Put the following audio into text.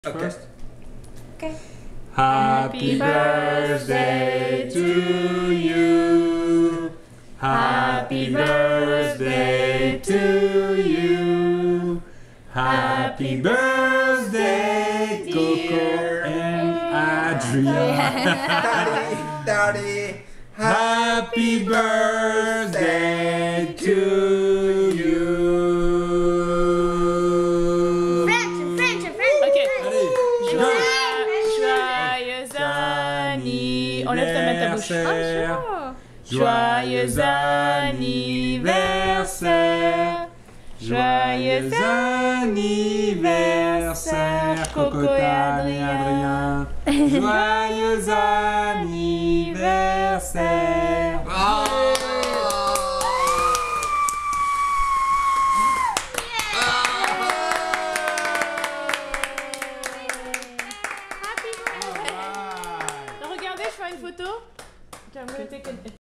Okay. Okay. Happy birthday to you. Happy birthday to you. Happy birthday, Coco and Adrien. Daddy. Happy birthday to you. Joyeux anniversaire. Enlève ta main de ta bouche. Joyeux anniversaire. Joyeux anniversaire, Coco et Adrien. Joyeux anniversaire. Regardez, je fais une photo.